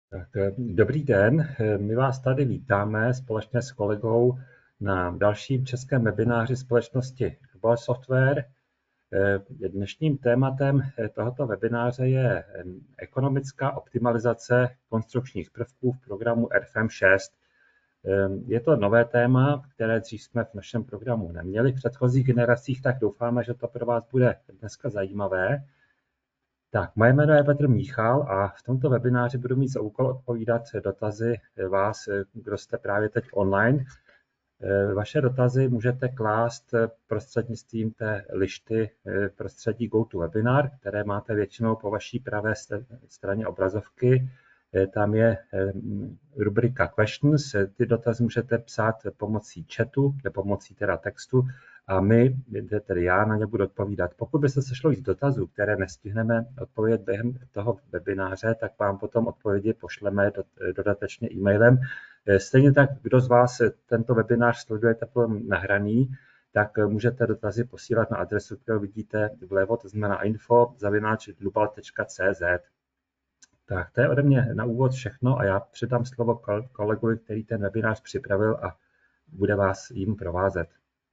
Dobrý den, my vás tady vítáme společně s kolegou na dalším českém webináři společnosti Global Software. Dnešním tématem tohoto webináře je ekonomická optimalizace konstrukčních prvků v programu RFM6. Je to nové téma, které dřív jsme v našem programu neměli v předchozích generacích, tak doufáme, že to pro vás bude dneska zajímavé. Tak, moje jméno je Petr Míchal a v tomto webináři budu mít za úkol odpovídat dotazy vás, kdo jste právě teď online. Vaše dotazy můžete klást prostřednictvím té lišty prostředí GoToWebinar, které máte většinou po vaší pravé straně obrazovky. Tam je rubrika Questions, ty dotazy můžete psát pomocí chatu, pomocí teda textu, a my, tedy já, na ně budu odpovídat. Pokud by se sešlo víc dotazů, které nestihneme odpovědět během toho webináře, tak vám potom odpovědi pošleme dodatečně e-mailem. Stejně tak, kdo z vás tento webinář sledujete potom nahraný, tak můžete dotazy posílat na adresu, kterou vidíte vlevo, to znamená info@global.cz. Tak to je ode mě na úvod všechno a já předám slovo kolegovi, který ten webinář připravil a bude vás jim provázet.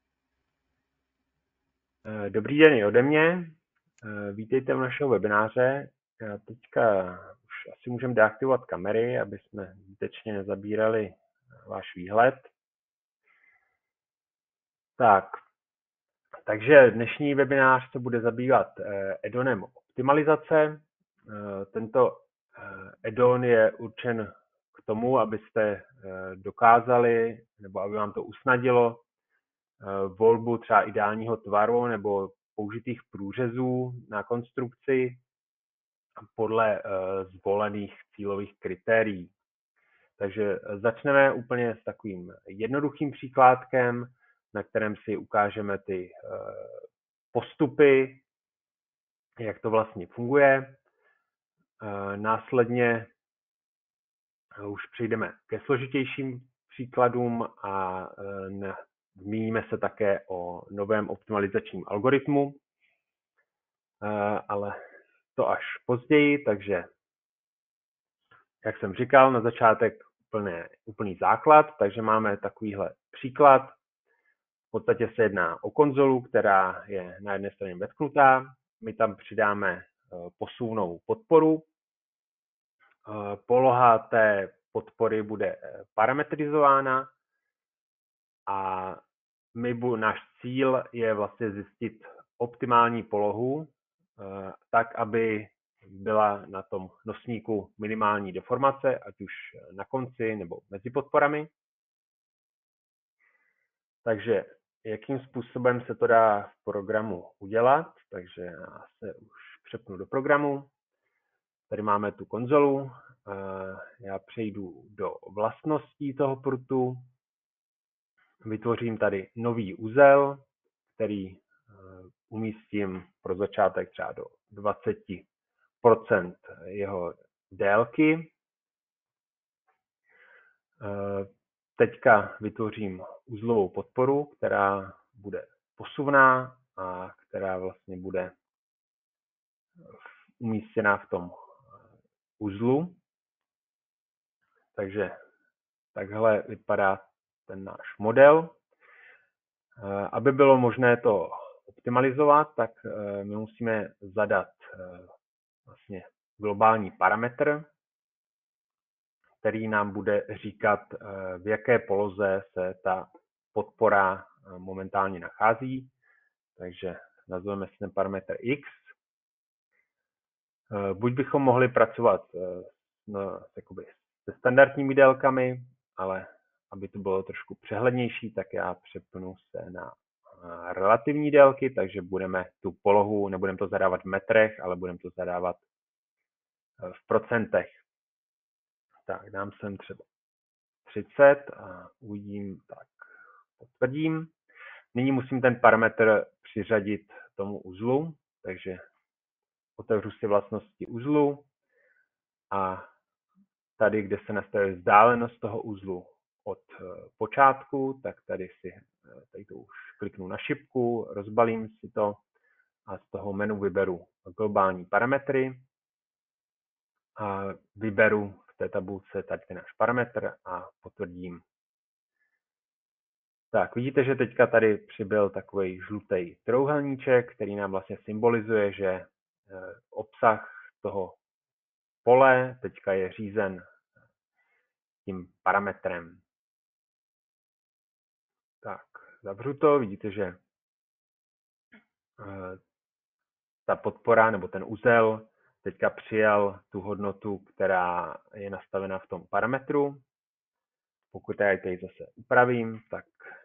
Dobrý den i ode mě. Vítejte u našeho webináře. Teďka už asi můžeme deaktivovat kamery, aby jsme zbytečně nezabírali váš výhled. Takže dnešní webinář se bude zabývat add-onem optimalizace. Tento add-on je určen k tomu, abyste dokázali, nebo aby vám to usnadilo volbu třeba ideálního tvaru nebo použitých průřezů na konstrukci podle zvolených cílových kritérií. Takže začneme úplně s takovým jednoduchým příkládkem, na kterém si ukážeme ty postupy, jak to vlastně funguje. Následně už přejdeme ke složitějším příkladům a zmíníme se také o novém optimalizačním algoritmu, ale to až později, takže jak jsem říkal, na začátek úplný základ, takže máme takovýhle příklad. V podstatě se jedná o konzolu, která je na jedné straně vetknutá, my tam přidáme posuvnou podporu. Poloha té podpory bude parametrizována a náš cíl je vlastně zjistit optimální polohu, tak, aby byla na tom nosníku minimální deformace, ať už na konci nebo mezi podporami. Takže jakým způsobem se to dá v programu udělat? Takže já se už přepnu do programu. Tady máme tu konzolu. Já přejdu do vlastností toho prutu. Vytvořím tady nový uzel, který umístím pro začátek třeba do 20% jeho délky. Teďka vytvořím uzlovou podporu, která bude posuvná a která vlastně bude umístěná v tom uzlu. Takže takhle vypadá ten náš model. Aby bylo možné to optimalizovat, tak my musíme zadat vlastně globální parametr, který nám bude říkat, v jaké poloze se ta podpora momentálně nachází. Takže nazveme si ten parametr X. Buď bychom mohli pracovat se standardními délkami, ale aby to bylo trošku přehlednější, tak já přepnu se na relativní délky, takže budeme tu polohu, nebudeme to zadávat v metrech, ale budeme to zadávat v procentech. Tak, dám sem třeba 30 a uvidím, tak potvrdím. Nyní musím ten parametr přiřadit tomu uzlu, takže otevřu si vlastnosti uzlu a tady, kde se nastavuje vzdálenost toho uzlu od počátku, tak tady to už kliknu na šipku, rozbalím si to a z toho menu vyberu globální parametry a vyberu v v té tabulce tady ten náš parametr a potvrdím. Tak, vidíte, že teďka tady přibyl takový žlutý trojúhelníček, který nám vlastně symbolizuje, že obsah toho pole teďka je řízen tím parametrem. Tak, zavřu to, vidíte, že ta podpora nebo ten uzel teďka přijal tu hodnotu, která je nastavena v tom parametru. Pokud já tady zase upravím, tak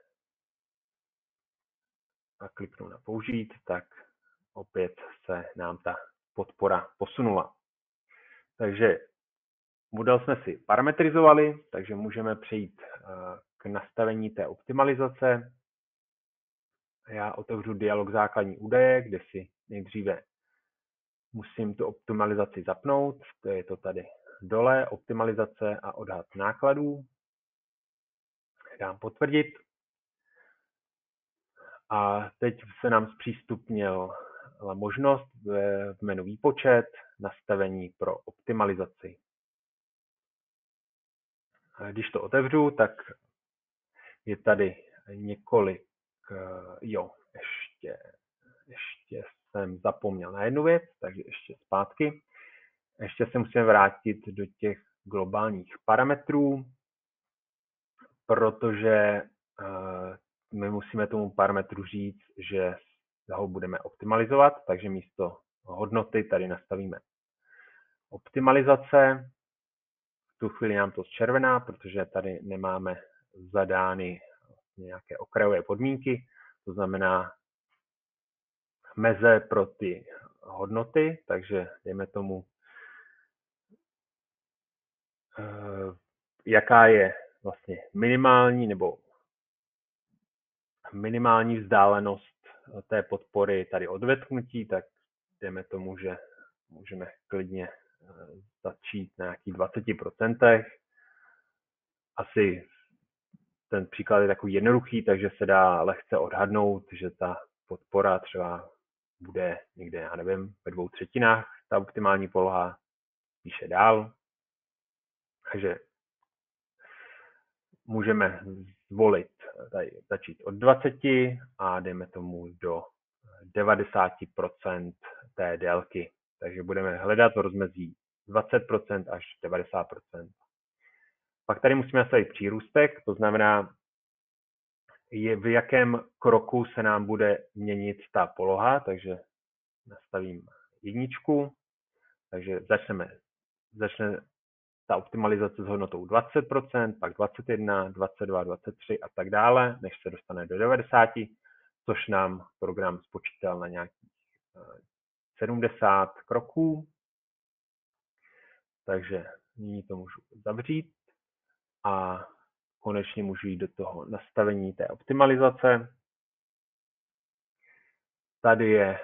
a kliknu na použít, tak opět se nám ta podpora posunula. Takže model jsme si parametrizovali, takže můžeme přejít k nastavení té optimalizace. Já otevřu dialog základní údaje, kde si nejdříve musím tu optimalizaci zapnout. To je to tady dole, optimalizace a odhad nákladů. Dám potvrdit. A teď se nám zpřístupnila možnost v menu výpočet nastavení pro optimalizaci. Když to otevřu, tak je tady několik, ještě jsem zapomněl na jednu věc, takže ještě zpátky. Ještě se musíme vrátit do těch globálních parametrů, protože my musíme tomu parametru říct, že ho budeme optimalizovat, takže místo hodnoty tady nastavíme optimalizace. V tu chvíli nám to zčervená, protože tady nemáme zadány nějaké okrajové podmínky, to znamená meze pro ty hodnoty, takže dejme tomu, jaká je vlastně minimální vzdálenost té podpory tady od vetknutí, tak dejme tomu, že můžeme klidně začít na nějakých 20%. Asi ten příklad je takový jednoduchý, takže se dá lehce odhadnout, že ta podpora třeba bude někde, já nevím, ve 2/3 ta optimální poloha, píše dál. Takže můžeme zvolit tady začít od 20 a dejme tomu do 90% té délky. Takže budeme hledat v rozmezí 20% až 90%. Pak tady musíme nastavit přírůstek, to znamená, v jakém kroku se nám bude měnit ta poloha, takže nastavím 1, takže začne ta optimalizace s hodnotou 20%, pak 21, 22, 23 a tak dále, než se dostane do 90, což nám program spočítal na nějakých 70 kroků. Takže nyní to můžu zavřít a konečně můžu jít do toho nastavení té optimalizace. Tady je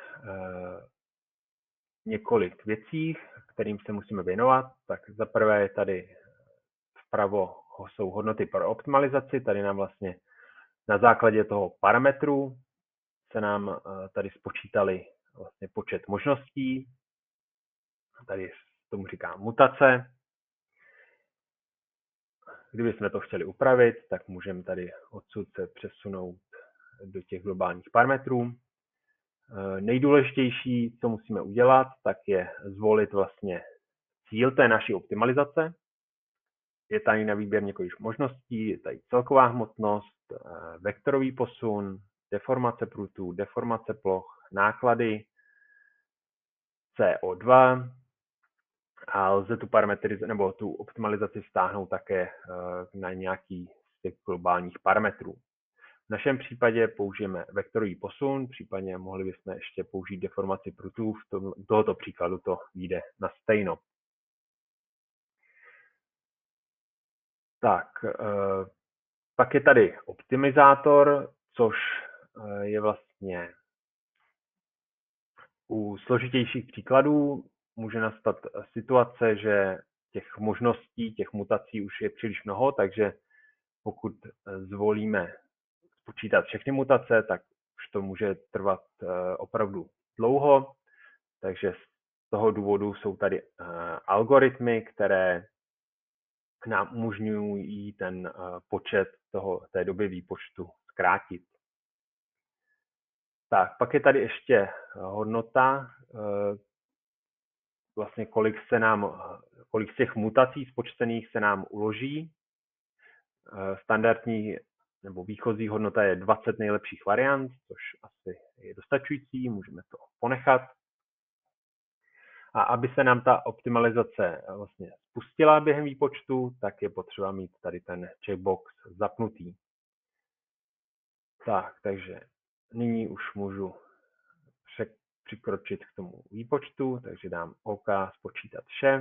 několik věcí, kterým se musíme věnovat. Tak za prvé je tady vpravo jsou hodnoty pro optimalizaci. Tady nám vlastně na základě toho parametru se nám tady spočítali vlastně počet možností. Tady tomu říkám mutace. Kdybychom to chtěli upravit, tak můžeme tady odsud se přesunout do těch globálních parametrů. Nejdůležitější, co musíme udělat, tak je zvolit vlastně cíl té naší optimalizace. Je tady na výběr několik možností, je tady celková hmotnost, vektorový posun, deformace prutů, deformace ploch, náklady, CO2 a lze tu nebo tu optimalizaci stáhnout také na nějaký z těch globálních parametrů. V našem případě použijeme vektorový posun, případně mohli bychom ještě použít deformaci prutů, v tohoto příkladu to vyjde na stejno. Tak, pak je tady optimizátor, což je vlastně u složitějších příkladů může nastat situace, že těch možností, těch mutací už je příliš mnoho, takže pokud zvolíme spočítat všechny mutace, tak už to může trvat opravdu dlouho, takže z toho důvodu jsou tady algoritmy, které nám umožňují ten počet té doby výpočtu zkrátit. Tak, pak je tady ještě hodnota, vlastně kolik z těch mutací spočtených se nám uloží. Standardní nebo výchozí hodnota je 20 nejlepších variant, což asi je dostačující, můžeme to ponechat. A aby se nám ta optimalizace vlastně spustila během výpočtu, tak je potřeba mít tady ten checkbox zapnutý. Tak, takže nyní už můžu přikročit k tomu výpočtu, takže dám OK, spočítat vše.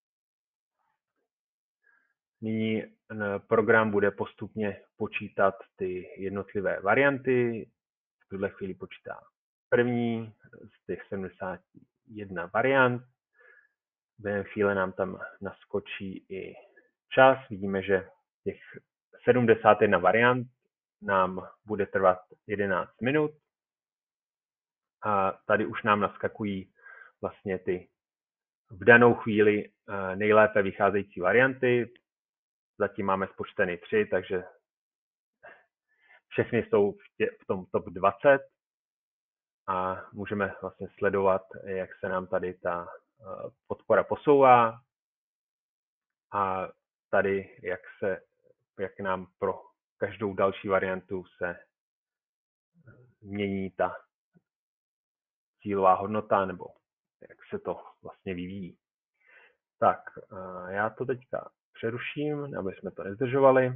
Nyní program bude postupně počítat ty jednotlivé varianty. V tuhle chvíli počítá první z těch 71 variant. Během chvíle nám tam naskočí i čas. Vidíme, že těch 71 variant nám bude trvat 11 minut. A tady už nám naskakují vlastně ty v danou chvíli nejlépe vycházející varianty. Zatím máme spočteny 3, takže všechny jsou v tom top 20 a můžeme vlastně sledovat, jak se nám tady ta podpora posouvá a tady, jak nám pro každou další variantu se mění ta cílová hodnota, nebo jak se to vlastně vyvíjí. Tak, já to teďka přeruším, aby jsme to nezdržovali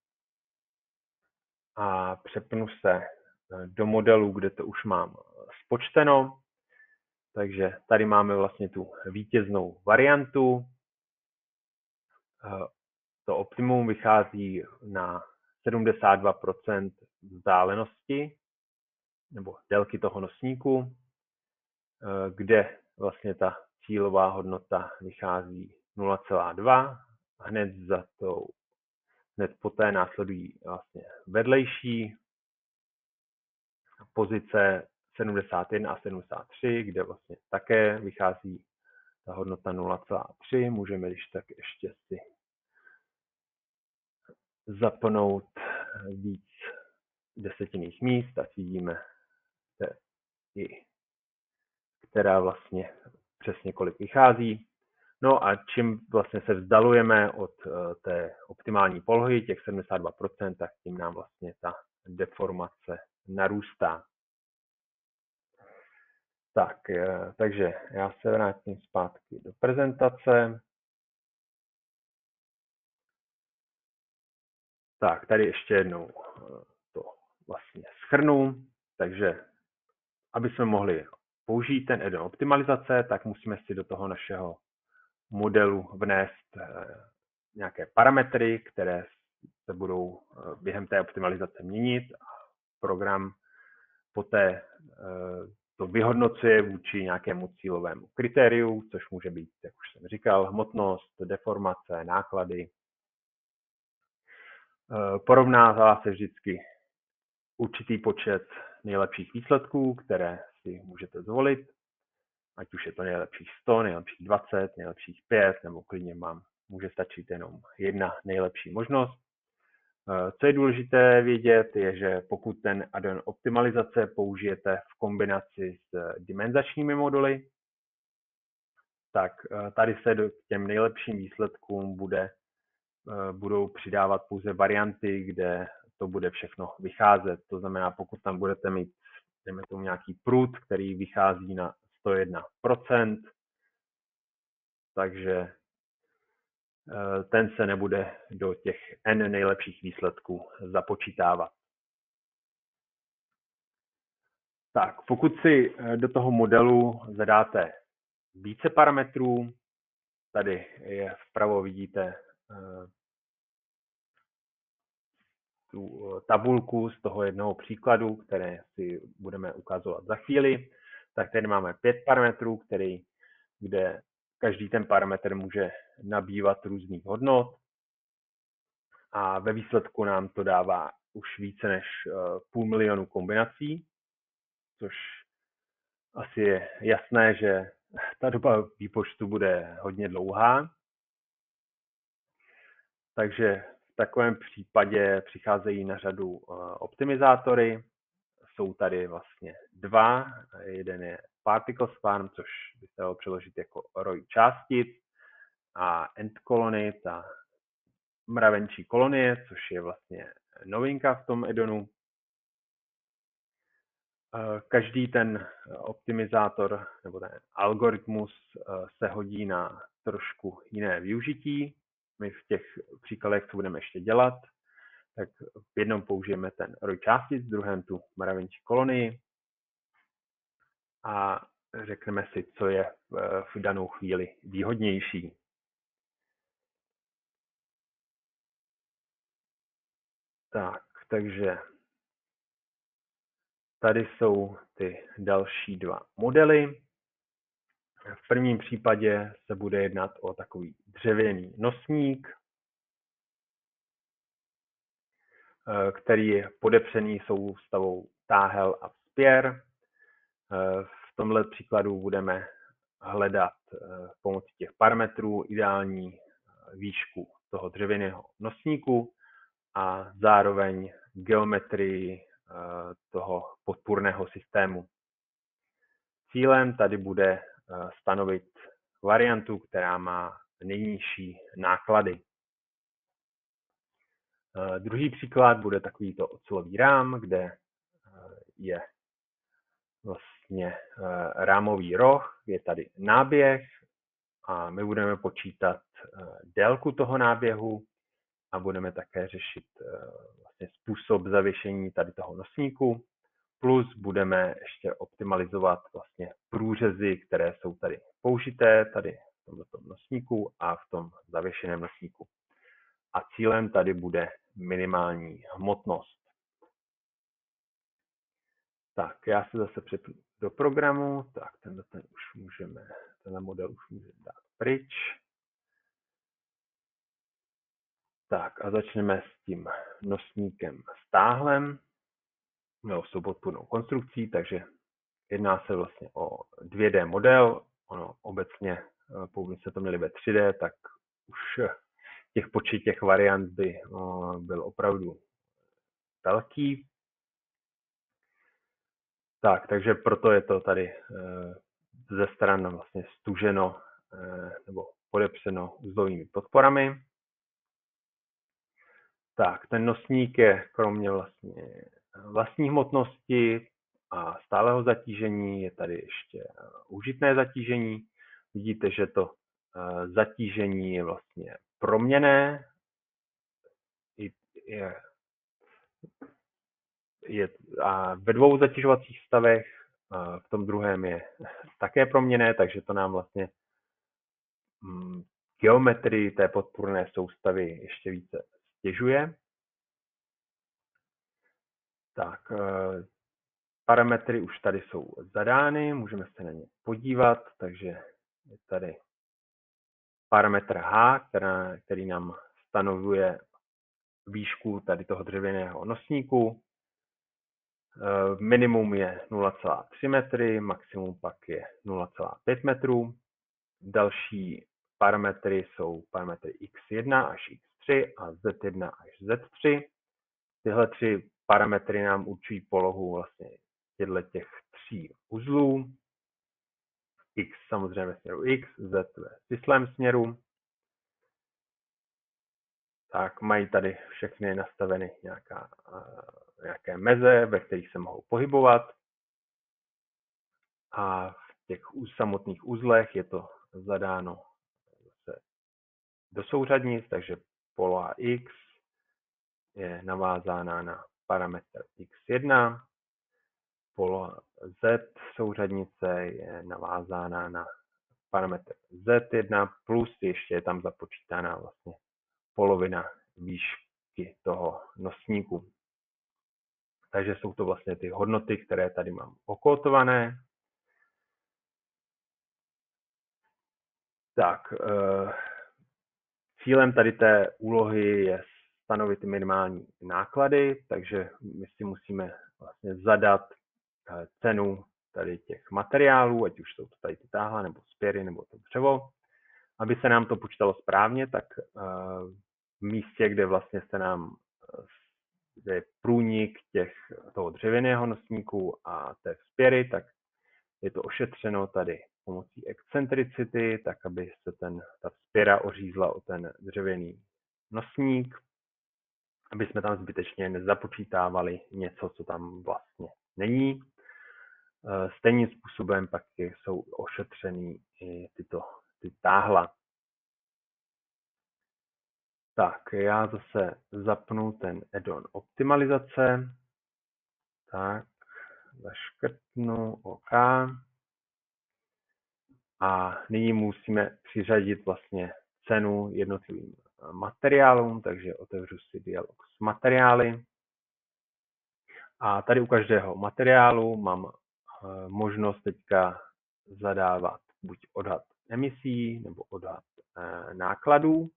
a přepnu se do modelu, kde to už mám spočteno. Takže tady máme vlastně tu vítěznou variantu. To optimum vychází na 72% vzdálenosti nebo délky toho nosníku, kde vlastně ta cílová hodnota vychází 0,2. Hned poté následují vlastně vedlejší pozice 71 a 73, kde vlastně také vychází ta hodnota 0,3. Můžeme když tak ještě si zapnout víc desetinných míst, ať vidíme, která vlastně přesně kolik vychází. No a čím vlastně se vzdalujeme od té optimální polohy, těch 72%, tak tím nám vlastně ta deformace narůstá. Tak, takže já se vrátím zpátky do prezentace. Tak, tady ještě jednou to vlastně shrnu. Takže, aby jsme mohli použít ten add-on optimalizace, tak musíme si do toho našeho modelu vnést nějaké parametry, které se budou během té optimalizace měnit a program poté to vyhodnocuje vůči nějakému cílovému kritériu, což může být, jak už jsem říkal, hmotnost, deformace, náklady. Porovnává se vždycky určitý počet nejlepších výsledků, které si můžete zvolit, ať už je to nejlepších 100, nejlepších 20, nejlepších 5, nebo klidně může stačit jenom jedna nejlepší možnost. Co je důležité vědět, je, že pokud ten add-on optimalizace použijete v kombinaci s dimenzačními moduly, tak tady se k těm nejlepším výsledkům budou přidávat pouze varianty, kde to bude všechno vycházet. To znamená, pokud tam budete mít, dejme tomu, nějaký prut, který vychází na 101%, takže ten se nebude do těch n nejlepších výsledků započítávat. Tak, pokud si do toho modelu zadáte více parametrů, tady je vpravo vidíte tu tabulku z toho jednoho příkladu, které si budeme ukazovat za chvíli, tak tady máme 5 parametrů, kde každý ten parametr může nabývat různých hodnot a ve výsledku nám to dává už více než 500 000 kombinací, což asi je jasné, že ta doba výpočtu bude hodně dlouhá. Takže v takovém případě přicházejí na řadu optimizátory. Jsou tady vlastně dva. Jeden je Particle Swarm, což by se dalo přeložit jako roj částic, a Ant Colony, ta mravenčí kolonie, což je vlastně novinka v tom Edonu. Každý ten optimizátor nebo ten algoritmus se hodí na trošku jiné využití. My v těch příkladech, co budeme ještě dělat, tak v jednom použijeme ten roj částic, v druhém tu mravenčí kolonii a řekneme si, co je v danou chvíli výhodnější. Tak, takže tady jsou ty další dva modely. V prvním případě se bude jednat o takový dřevěný nosník, který je podepřený soustavou táhel a vzpěr. V tomhle příkladu budeme hledat pomocí těch parametrů ideální výšku toho dřevěného nosníku a zároveň geometrii toho podpůrného systému. Cílem tady bude stanovit variantu, která má nejnižší náklady. Druhý příklad bude takovýto ocelový rám, kde je vlastně rámový roh, je tady náběh a my budeme počítat délku toho náběhu a budeme také řešit vlastně způsob zavěšení tady toho nosníku, plus budeme ještě optimalizovat vlastně průřezy, které jsou tady použité, tady v tomto nosníku a v tom zavěšeném nosníku. A cílem tady bude minimální hmotnost. Tak, já se zase přepnu do programu, tak tenhle model už můžeme dát pryč. Tak a začneme s tím nosníkem stáhlem, nebo s tou podpůrnou konstrukcí, takže jedná se vlastně o 2D model, ono obecně, pokud se to měli ve 3D, tak už počet těch variant by byl opravdu velký. Tak, takže proto je to tady ze stran vlastně stuženo nebo podepřeno uzlovými podporami. Tak, ten nosník je kromě vlastně vlastní hmotnosti a stálého zatížení, je tady ještě užitné zatížení. Vidíte, že to zatížení je vlastně proměnné, je a ve dvou zatěžovacích stavech, v tom druhém je také proměnné, takže to nám vlastně geometrii té podpůrné soustavy ještě více stěžuje. Tak, parametry už tady jsou zadány, můžeme se na ně podívat, takže je tady parametr H, který nám stanovuje výšku tady toho dřevěného nosníku. Minimum je 0,3 metry, maximum pak je 0,5 metrů. Další parametry jsou parametry x1 až x3 a z1 až z3. Tyhle tři parametry nám určují polohu vlastně těch tří uzlů. X samozřejmě ve směru X, Z ve svislém směru. Tak mají tady všechny nastaveny nějaké meze, ve kterých se mohou pohybovat. A v těch samotných uzlech je to zadáno do souřadnic, takže poloha X je navázána na parametr X1, poloha Z souřadnice je navázána na parametr Z1, plus ještě je tam započítána vlastně polovina výšky toho nosníku. Takže jsou to vlastně ty hodnoty, které tady mám okótované. Tak, cílem tady té úlohy je stanovit minimální náklady, takže my si musíme vlastně zadat cenu tady těch materiálů, ať už jsou to tady ty táhla, nebo spěry, nebo to dřevo. Aby se nám to počítalo správně, tak místě, kde vlastně se nám je průnik toho dřevěného nosníku a té vzpěry, tak je to ošetřeno tady pomocí excentricity, tak aby se ta vzpěra ořízla o ten dřevěný nosník, aby jsme tam zbytečně nezapočítávali něco, co tam vlastně není. Stejným způsobem pak jsou ošetřený i ty táhla. Tak, já zase zapnu ten add-on optimalizace. Tak, zaškrtnu OK. A nyní musíme přiřadit vlastně cenu jednotlivým materiálům, takže otevřu si dialog s materiály. A tady u každého materiálu mám možnost teďka zadávat buď odhad emisí nebo odhad nákladů.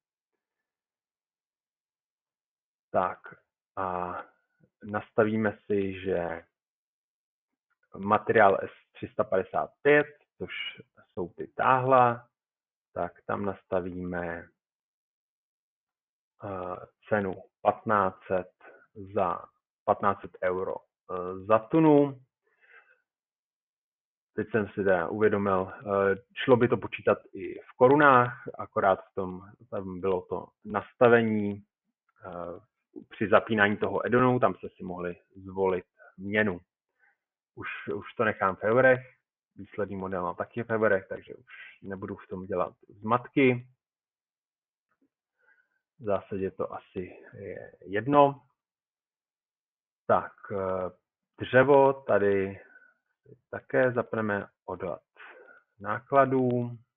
Tak a nastavíme si, že materiál S355, což jsou ty táhla, tak tam nastavíme cenu 1500 euro za tunu. Teď jsem si teda uvědomil, šlo by to počítat i v korunách, akorát tam bylo to nastavení při zapínání toho add-onu, tam jste si mohli zvolit měnu. Už to nechám v eurech, výsledný model mám taky v eurech, takže už nebudu v tom dělat zmatky. V zásadě to asi je jedno. Tak, dřevo tady také zapneme odhad nákladů.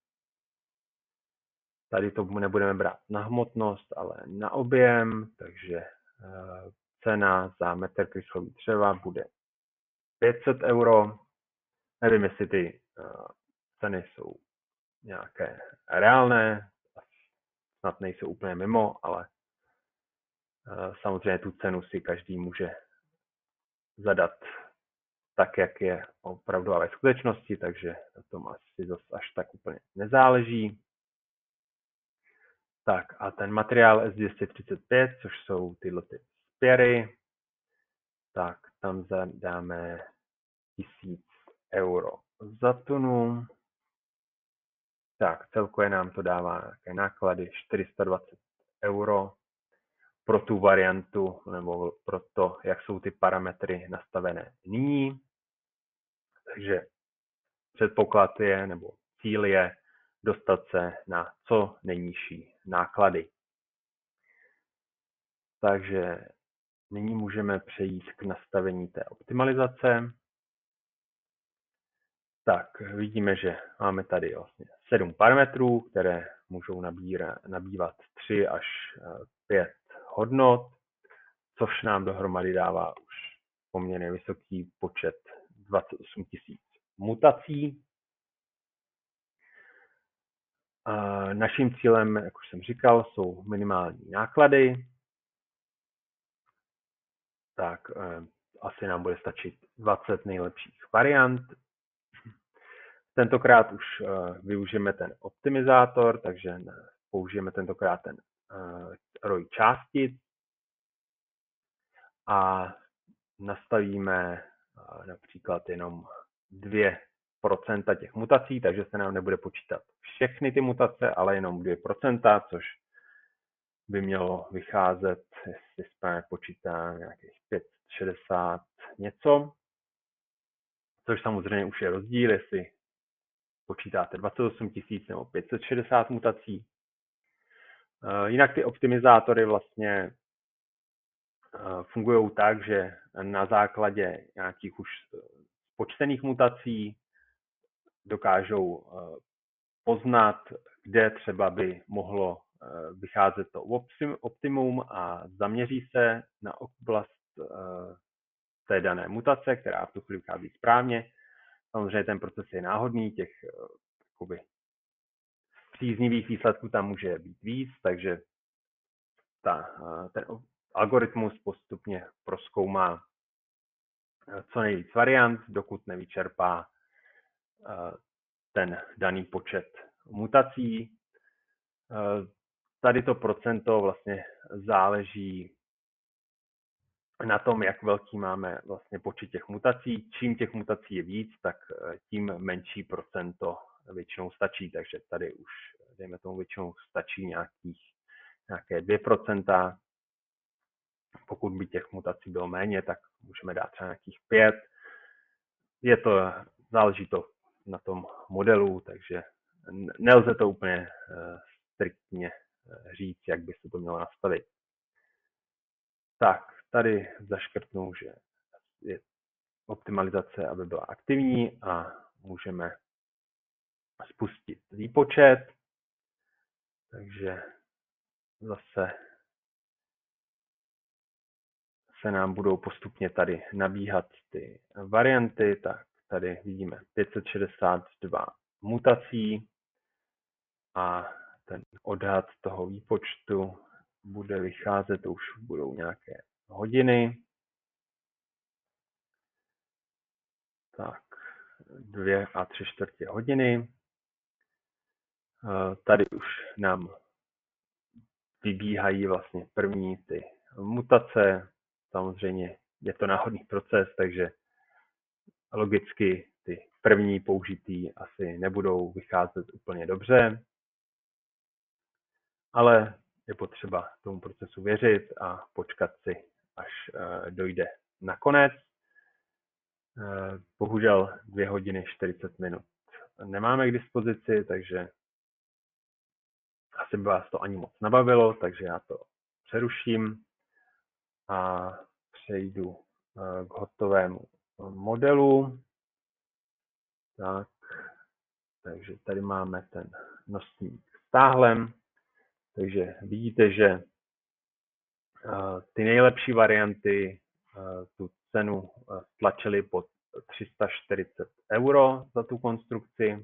Tady to nebudeme brát na hmotnost, ale na objem, takže cena za metr krychlový dřeva bude 500 euro. Nevím, jestli ty ceny jsou nějaké reálné, snad nejsou úplně mimo, ale samozřejmě tu cenu si každý může zadat tak, jak je opravdu ve skutečnosti, takže na tom asi zase až tak úplně nezáleží. Tak a ten materiál S235, což jsou tyhle ty vzpěry, tak tam zadáme 1000 euro za tunu. Tak celkově nám to dává nějaké náklady 420 euro pro tu variantu, nebo pro to, jak jsou ty parametry nastavené nyní. Takže předpoklad je, nebo cíl je dostat se na co nejnižší náklady. Takže nyní můžeme přejít k nastavení té optimalizace. Tak, vidíme, že máme tady vlastně 7 parametrů, které můžou nabývat 3 až 5 hodnot, což nám dohromady dává už poměrně vysoký počet 28 000 mutací. Naším cílem, jak už jsem říkal, jsou minimální náklady. Tak asi nám bude stačit 20 nejlepších variant. Tentokrát už využijeme ten optimizátor, takže použijeme tentokrát ten ROI částic a nastavíme například jenom 2% těch mutací, takže se nám nebude počítat všechny ty mutace, ale jenom 2%, což by mělo vycházet, jestli správně počítám, nějakých 560 něco, což samozřejmě už je rozdíl, jestli počítáte 28 000 nebo 560 mutací. Jinak ty optimizátory vlastně fungují tak, že na základě nějakých už počtených mutací dokážou poznat, kde třeba by mohlo vycházet to optimum a zaměří se na oblast té dané mutace, která v tu chvíli vychází správně. Samozřejmě ten proces je náhodný, těch příznivých výsledků tam může být víc, takže ten algoritmus postupně prozkoumá co nejvíc variant, dokud nevyčerpá ten daný počet mutací. tady to procento vlastně záleží na tom, jak velký máme vlastně počet těch mutací. Čím těch mutací je víc, tak tím menší procento většinou stačí. Takže tady už, dejme tomu, většinou stačí nějaké 2%. Pokud by těch mutací bylo méně, tak můžeme dát třeba nějakých 5. Záleží to na tom modelu, takže nelze to úplně striktně říct, jak by se to mělo nastavit. Tak, tady zaškrtnu, že je optimalizace, aby byla aktivní a můžeme spustit výpočet. Takže zase se nám budou postupně tady nabíhat ty varianty. Tak tady vidíme 562 mutací a ten odhad toho výpočtu bude vycházet, to už budou nějaké hodiny. Tak, 2 3/4 hodiny. Tady už nám vybíhají vlastně první ty mutace. Samozřejmě je to náhodný proces, takže logicky ty první použitý asi nebudou vycházet úplně dobře, ale je potřeba tomu procesu věřit a počkat si, až dojde na konec. Bohužel 2 hodiny 40 minut nemáme k dispozici, takže asi by vás to ani moc nebavilo, takže já to přeruším a přejdu k hotovému modelu. Tak, takže tady máme ten nosník s táhlem, takže vidíte, že ty nejlepší varianty tu cenu tlačily pod 340 € za tu konstrukci.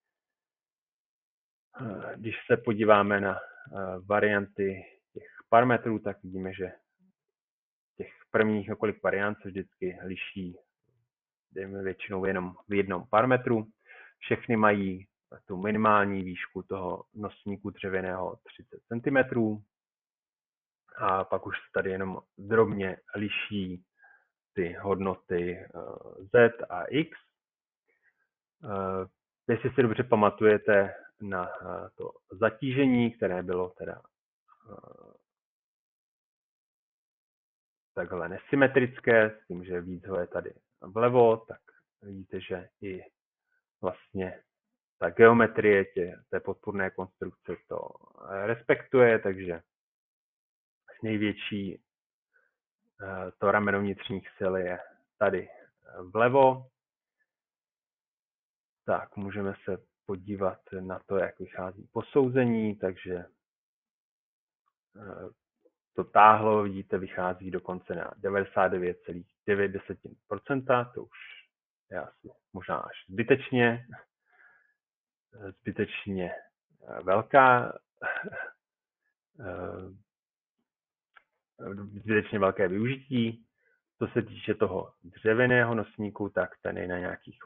Když se podíváme na varianty těch parametrů, tak vidíme, že těch prvních několik variant se vždycky liší, dejme většinou jenom v jednom parametru. Všechny mají tu minimální výšku toho nosníku dřevěného 30 cm. A pak už se tady jenom drobně liší ty hodnoty Z a X. Jestli si dobře pamatujete na to zatížení, které bylo teda takhle nesymetrické, s tím, že víc ho je tady vlevo, tak vidíte, že i vlastně ta geometrie té podpůrné konstrukce to respektuje, takže největší to rameno vnitřních sil je tady vlevo. Tak, můžeme se podívat na to, jak vychází posouzení, takže to táhlo, vidíte, vychází dokonce na 99,9%, to už je asi možná až zbytečně zbytečně velké využití. Co se týče toho dřevěného nosníku, tak ten je na nějakých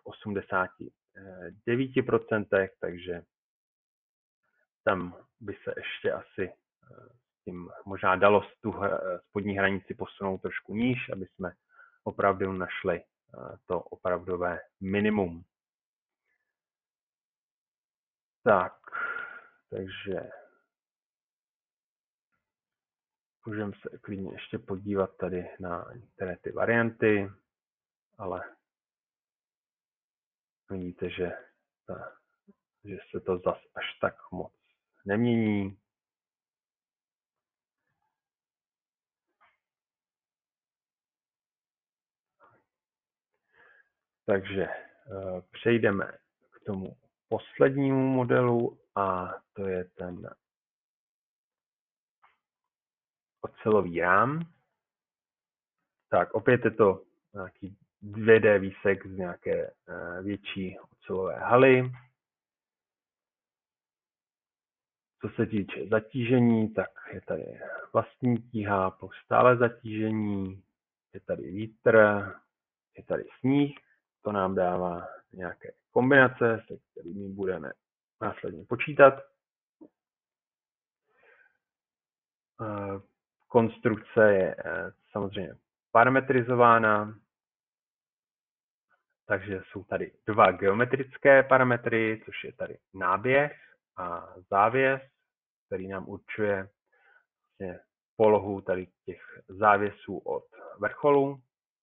89%, takže tam by se ještě asi tím možná dalo tu spodní hranici posunout trošku níž, aby jsme opravdu našli to opravdové minimum. Tak, takže můžeme se klidně ještě podívat tady na některé ty varianty, ale vidíte, že se to zas až tak moc nemění. Takže přejdeme k tomu poslednímu modelu a to je ten ocelový rám. Tak opět je to nějaký 2D výsek z nějaké větší ocelové haly. Co se týče zatížení, tak je tady vlastní tíha plus stále zatížení, je tady vítr, je tady sníh, to nám dává nějaké kombinace, se kterými budeme následně počítat. Konstrukce je samozřejmě parametrizována, takže jsou tady dva geometrické parametry, což je tady náběh a závěs, který nám určuje vlastně polohu tady těch závěsů od vrcholu.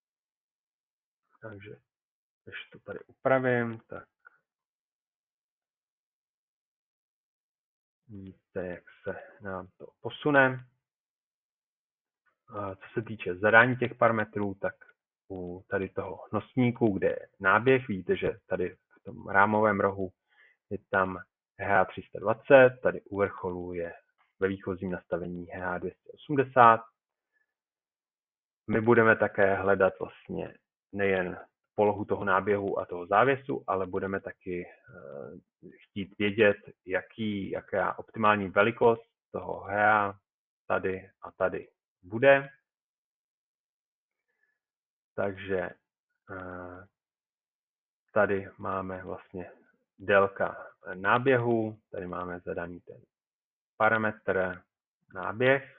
Takže když to tady upravím, tak vidíte, jak se nám to posune. Co se týče zadání těch parametrů, tak u tady toho nosníku, kde je náběh, vidíte, že tady v tom rámovém rohu je tam HH320, tady u vrcholu je ve výchozím nastavení HH280. My budeme také hledat vlastně nejen polohu toho náběhu a toho závěsu, ale budeme taky chtít vědět, jaká optimální velikost toho HH tady a tady bude. Takže tady máme vlastně délka náběhu, tady máme zadaný ten parametr náběh.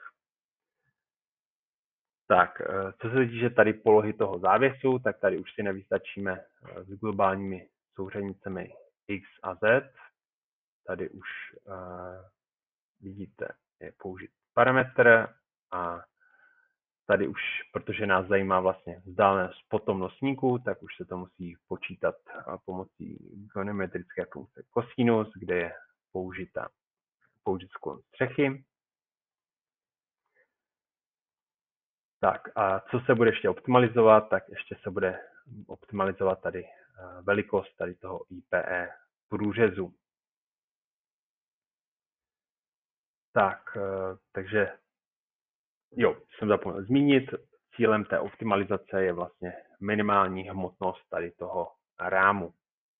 Tak, co se týče tady polohy toho závěsu, tak tady už si nevystačíme s globálními souřadnicemi X a Z. Tady už vidíte, je použit parametr a tady už, protože nás zajímá vlastně vzdálenost po tom nosníku, tak už se to musí počítat pomocí geometrické funkce kosinus, kde je použit sklon střechy. Tak a co se bude ještě optimalizovat, tak ještě se bude optimalizovat tady velikost tady toho IPE průřezu. Tak, takže jo, jsem zapomněl zmínit, cílem té optimalizace je vlastně minimální hmotnost tady toho rámu.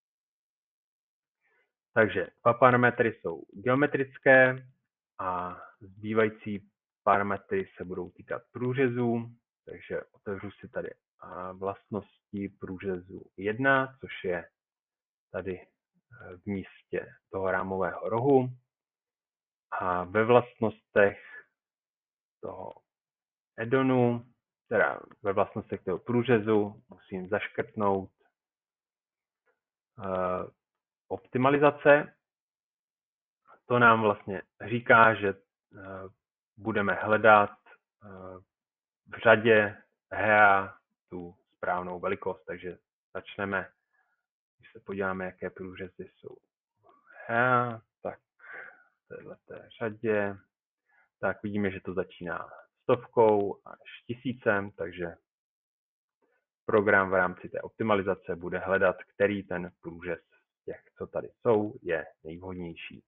Takže dva parametry jsou geometrické a zbývající parametry se budou týkat průřezů, takže otevřu si tady vlastnosti průřezu 1, což je tady v místě toho rámového rohu. A ve vlastnostech toho edonu, teda ve vlastnostech toho průřezu, musím zaškrtnout optimalizace. To nám vlastně říká, že budeme hledat v řadě HA tu správnou velikost, takže začneme, když se podíváme, jaké průřezy jsou HA, tak v této řadě, tak vidíme, že to začíná 100 až 1000, takže program v rámci té optimalizace bude hledat, který ten průřez z těch, co tady jsou, je nejvhodnější.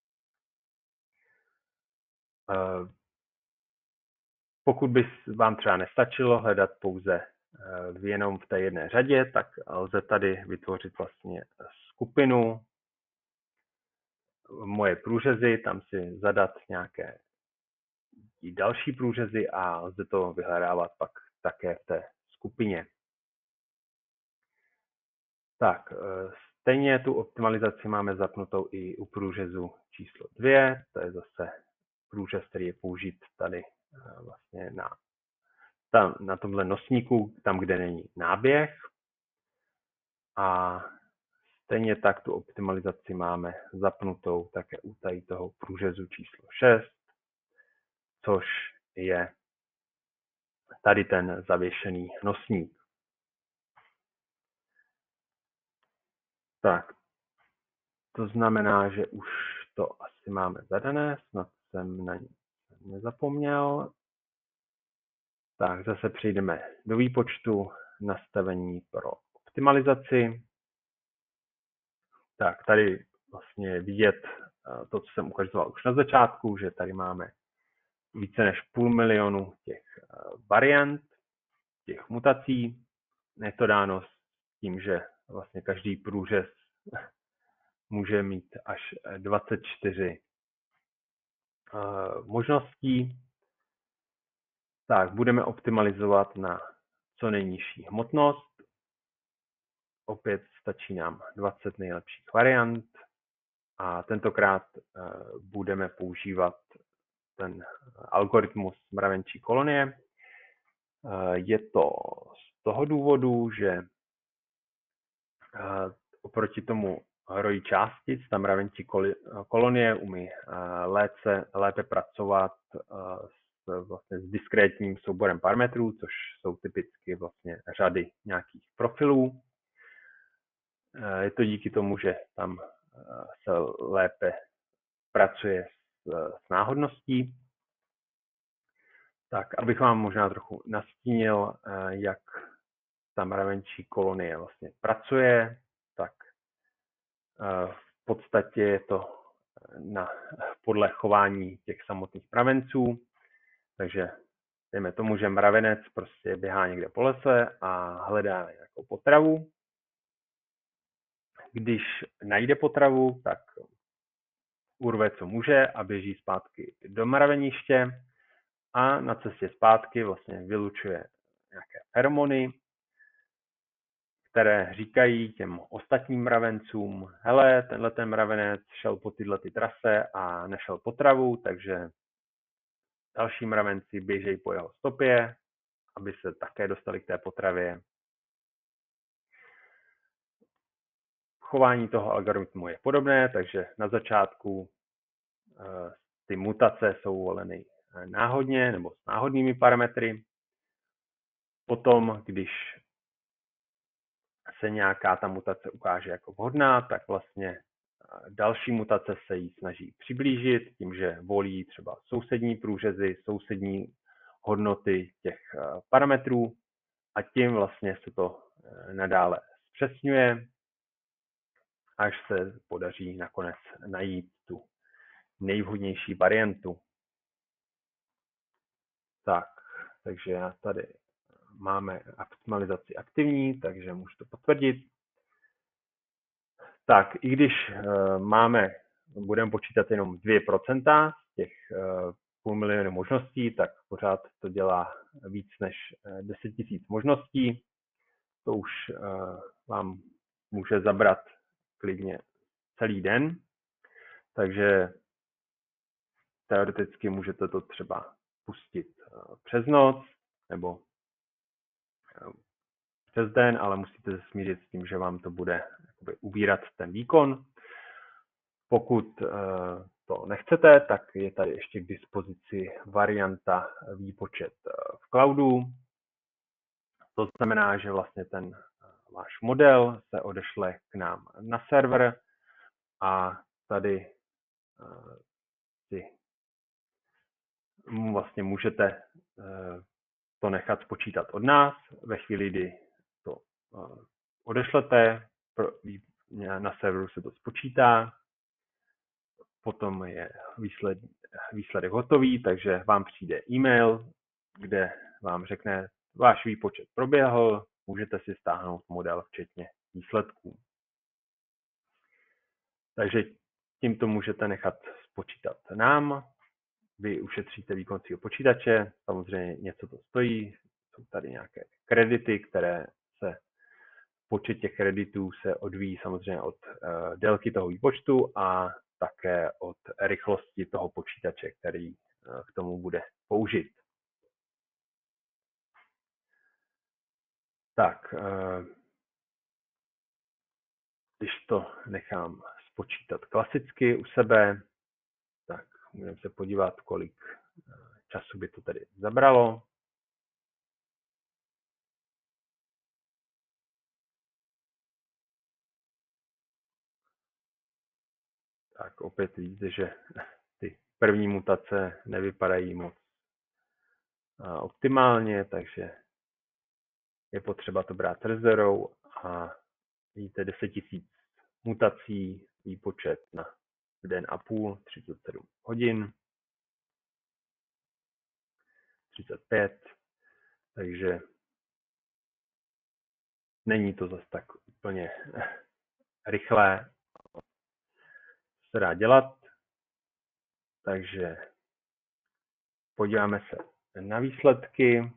Pokud by vám třeba nestačilo hledat pouze jenom v té jedné řadě, tak lze tady vytvořit vlastně skupinu moje průřezy, tam si zadat nějaké další průřezy a lze to vyhledávat pak také v té skupině. Tak, stejně tu optimalizaci máme zapnutou i u průřezu číslo 2, to je zase průřez, který je použit tady vlastně na tomhle nosníku, tam, kde není náběh. A stejně tak tu optimalizaci máme zapnutou také u tady toho průřezu číslo 6, což je tady ten zavěšený nosník. Tak, to znamená, že už to asi máme zadané, snad jsem na ní nezapomněl. Tak, zase přejdeme do výpočtu nastavení pro optimalizaci. Tak, tady vlastně je vidět to, co jsem ukazoval už na začátku, že tady máme více než 500 000 těch variant, těch mutací. Je to dáno s tím, že vlastně každý průřez může mít až 24 možností. Tak, budeme optimalizovat na co nejnižší hmotnost. Opět stačí nám 20 nejlepších variant a tentokrát budeme používat ten algoritmus mravenčí kolonie. Je to z toho důvodu, že oproti tomu hroji částic, ta mravenčí kolonie umí lépe pracovat vlastně s diskrétním souborem parametrů, což jsou typicky vlastně řady nějakých profilů. Je to díky tomu, že tam se lépe pracuje s náhodností. Tak, abych vám možná trochu nastínil, jak ta mravenčí kolonie vlastně pracuje, tak v podstatě je to podle chování těch samotných mravenců. Takže dejme tomu, že mravenec prostě běhá někde po lese a hledá nějakou potravu. Když najde potravu, tak urve, co může a běží zpátky do mraveniště a na cestě zpátky vlastně vylučuje nějaké feromony, které říkají těm ostatním mravencům, hele, tenhle ten mravenec šel po tyhle trase a nešel potravu, takže další mravenci běžejí po jeho stopě, aby se také dostali k té potravě. Chování toho algoritmu je podobné, takže na začátku ty mutace jsou voleny náhodně nebo s náhodnými parametry. Potom, když se nějaká ta mutace ukáže jako vhodná, tak vlastně další mutace se jí snaží přiblížit tím, že volí třeba sousední průřezy, sousední hodnoty těch parametrů a tím vlastně se to nadále zpřesňuje, až se podaří nakonec najít tu nejvhodnější variantu. Takže já tady máme optimalizaci aktivní, takže můžu to potvrdit. Tak, i když budeme počítat jenom 2% z těch 500 000 možností, tak pořád to dělá víc než 10 000 možností. To už vám může zabrat klidně celý den, takže teoreticky můžete to třeba pustit přes noc nebo přes den, ale musíte se smířit s tím, že vám to bude jakoby ubírat ten výkon. Pokud to nechcete, tak je tady ještě k dispozici varianta výpočet v cloudu. To znamená, že vlastně ten váš model se odešle k nám na server a tady si vlastně můžete to nechat spočítat od nás. Ve chvíli, kdy to odešlete, na serveru se to spočítá, potom je výsledek hotový, takže vám přijde e-mail, kde vám řekne, váš výpočet proběhl, můžete si stáhnout model včetně výsledků. Takže tímto můžete nechat spočítat nám, vy ušetříte výkon svého počítače, samozřejmě něco to stojí, jsou tady nějaké kredity, počet těch kreditů se odvíjí samozřejmě od délky toho výpočtu a také od rychlosti toho počítače, který k tomu bude použit. Tak, když to nechám spočítat klasicky u sebe, tak můžeme se podívat, kolik času by to tedy zabralo. Tak opět vidíte, že ty první mutace nevypadají moc optimálně, takže je potřeba to brát s rezervou a vidíte 10 000 mutací, výpočet na den a půl, 37 hodin, 35, takže není to zase tak úplně rychlé, se dá dělat, takže podíváme se na výsledky.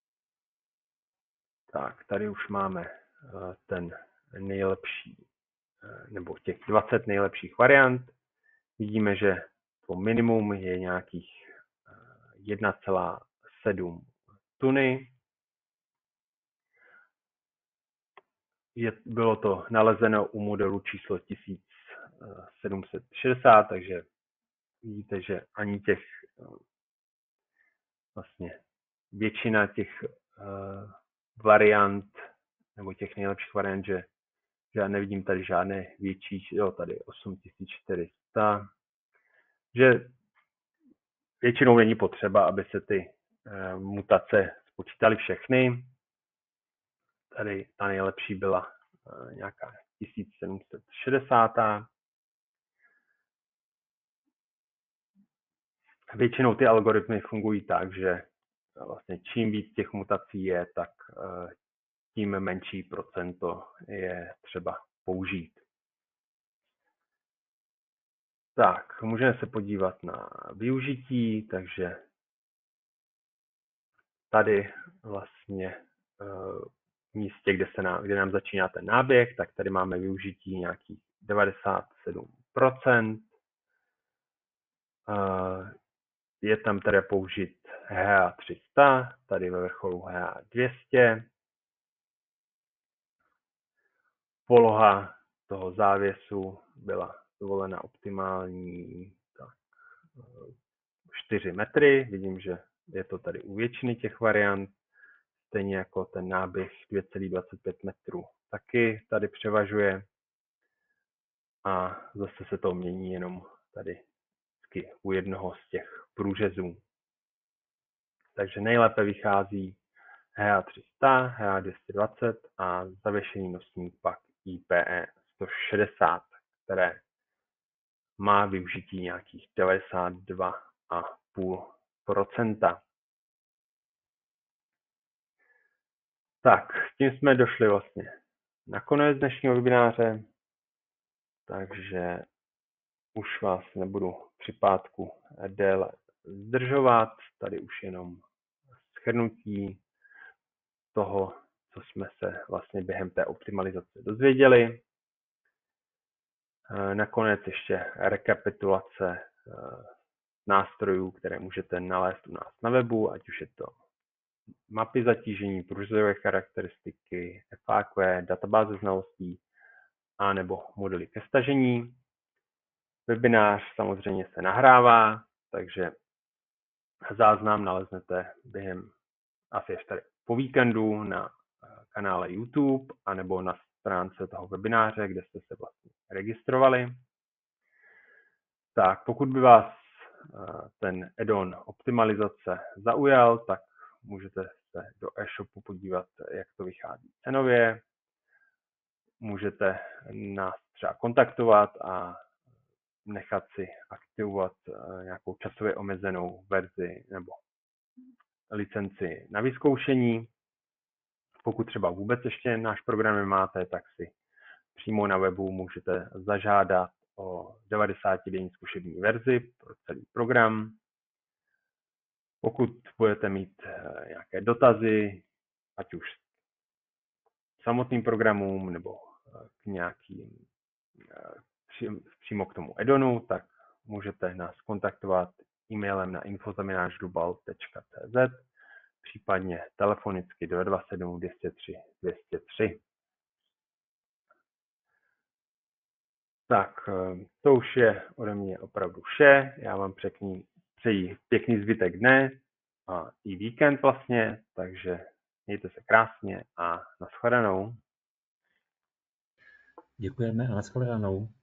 Tak, tady už máme ten nejlepší nebo těch 20 nejlepších variant. Vidíme, že to minimum je nějakých 1,7 tuny. Bylo to nalezeno u modelu číslo 1760, takže vidíte, že ani těch vlastně většina těch variant nebo těch nejlepších variant, že já nevidím tady žádné větší, tady 8400, že většinou není potřeba, aby se ty mutace spočítaly všechny. Tady ta nejlepší byla nějaká 1760. Většinou ty algoritmy fungují tak, že vlastně čím víc těch mutací je, tak tím menší procento je třeba použít. Tak, můžeme se podívat na využití, takže tady vlastně v místě, kde nám začíná ten náběh, tak tady máme využití nějakých 97%. Je tam tedy použit HA300, tady ve vrcholu HA200. Poloha toho závěsu byla zvolena optimální 4 metry. Vidím, že je to tady u většiny těch variant. Stejně jako ten náběh 2,25 metrů taky tady převažuje. A zase se to mění jenom tady u jednoho z těch průřezů. Takže nejlépe vychází HA300, HA220 a zavěšený nosník pak IPE 160, které má využití nějakých 92,5%. Tak, tím jsme došli vlastně na konec dnešního webináře, takže už vás nebudu při pátku déle zdržovat. Tady už jenom shrnutí toho, co jsme se vlastně během té optimalizace dozvěděli. Nakonec ještě rekapitulace nástrojů, které můžete nalézt u nás na webu, ať už je to mapy zatížení, průřezové charakteristiky, FAQ, databáze znalostí a nebo modely ke stažení. Webinář samozřejmě se nahrává, takže záznam naleznete během asi ještě tady po víkendu na kanále YouTube anebo na stránce toho webináře, kde jste se vlastně registrovali. Tak pokud by vás ten add-on optimalizace zaujal, tak můžete se do e-shopu podívat, jak to vychází cenově. Můžete nás třeba kontaktovat a nechat si aktivovat nějakou časově omezenou verzi nebo licenci na vyzkoušení. Pokud třeba vůbec ještě náš program nemáte, tak si přímo na webu můžete zažádat o 90-denní zkušební verzi pro celý program. Pokud budete mít nějaké dotazy, ať už k samotným programům nebo k nějakým přímo k tomu add-onu, tak můžete nás kontaktovat e-mailem na info@global.cz, případně telefonicky do 27 203 203. Tak, to už je ode mě opravdu vše. Já vám přeji pěkný zbytek dne a i víkend vlastně, takže mějte se krásně a nashledanou. Děkujeme a nashledanou.